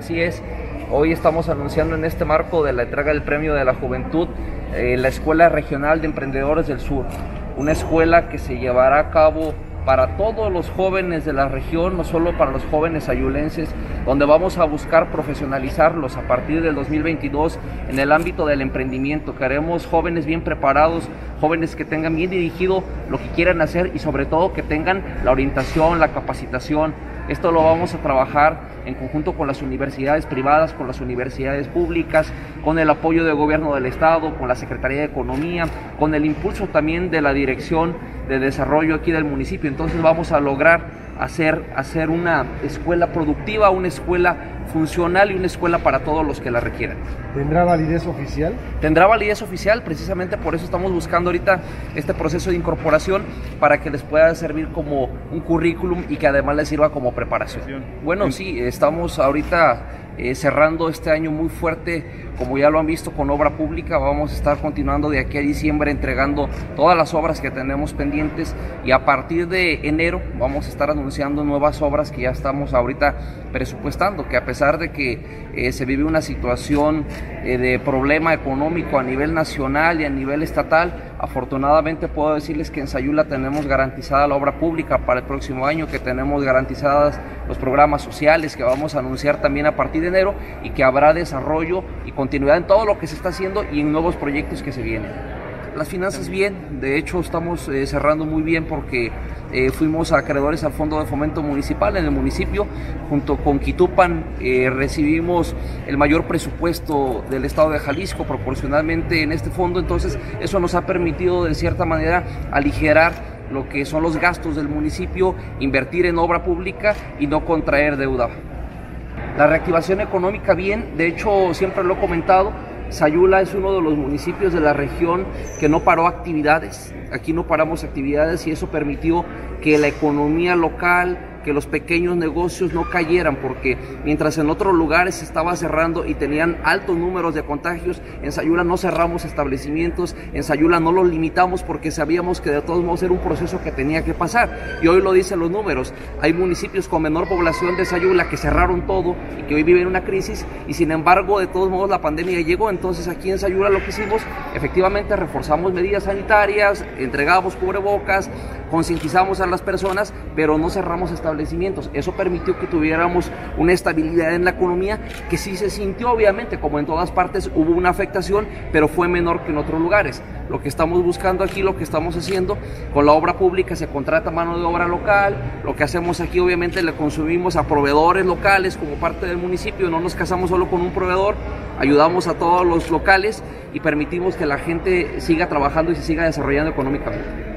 Así es, hoy estamos anunciando en este marco de la entrega del Premio de la Juventud la Escuela Regional de Emprendedores del Sur, una escuela que se llevará a cabo para todos los jóvenes de la región, no solo para los jóvenes sayulenses, donde vamos a buscar profesionalizarlos a partir del 2022 en el ámbito del emprendimiento. Queremos jóvenes bien preparados, jóvenes que tengan bien dirigido lo que quieran hacer y sobre todo que tengan la orientación, la capacitación. Esto lo vamos a trabajar en conjunto con las universidades privadas, con las universidades públicas, con el apoyo del gobierno del estado, con la Secretaría de Economía, con el impulso también de la Dirección de Desarrollo aquí del municipio. Entonces vamos a lograr hacer una escuela productiva, una escuela funcional y una escuela para todos los que la requieran. ¿Tendrá validez oficial? Tendrá validez oficial, precisamente por eso estamos buscando ahorita este proceso de incorporación para que les pueda servir como un currículum y que además les sirva como preparación. Bueno, sí, estamos ahorita cerrando este año muy fuerte, como ya lo han visto, con obra pública. Vamos a estar continuando de aquí a diciembre entregando todas las obras que tenemos pendientes y a partir de enero vamos a estar anunciando nuevas obras que ya estamos ahorita presupuestando, que a pesar de que se vive una situación de problema económico a nivel nacional y a nivel estatal, afortunadamente puedo decirles que en Sayula tenemos garantizada la obra pública para el próximo año, que tenemos garantizadas los programas sociales que vamos a anunciar también a partir de enero y que habrá desarrollo y continuidad en todo lo que se está haciendo y en nuevos proyectos que se vienen. Las finanzas bien, de hecho estamos cerrando muy bien porque fuimos acreedores al Fondo de Fomento Municipal en el municipio, junto con Quitupan recibimos el mayor presupuesto del estado de Jalisco proporcionalmente en este fondo, entonces eso nos ha permitido de cierta manera aligerar lo que son los gastos del municipio, invertir en obra pública y no contraer deuda. La reactivación económica bien, de hecho siempre lo he comentado, Sayula es uno de los municipios de la región que no paró actividades. Aquí no paramos actividades y eso permitió que la economía local, que los pequeños negocios no cayeran, porque mientras en otros lugares se estaba cerrando y tenían altos números de contagios, en Sayula no cerramos establecimientos, en Sayula no los limitamos porque sabíamos que de todos modos era un proceso que tenía que pasar y hoy lo dicen los números. Hay municipios con menor población de Sayula que cerraron todo y que hoy viven una crisis y sin embargo de todos modos la pandemia llegó. Entonces aquí en Sayula lo que hicimos, efectivamente reforzamos medidas sanitarias, entregamos cubrebocas, concientizamos a las personas, pero no cerramos establecimientos. Eso permitió que tuviéramos una estabilidad en la economía que sí se sintió, obviamente, como en todas partes hubo una afectación, pero fue menor que en otros lugares. Lo que estamos buscando aquí, lo que estamos haciendo con la obra pública, se contrata mano de obra local. Lo que hacemos aquí, obviamente, le consumimos a proveedores locales como parte del municipio. No nos casamos solo con un proveedor, ayudamos a todos los locales y permitimos que la gente siga trabajando y se siga desarrollando económicamente.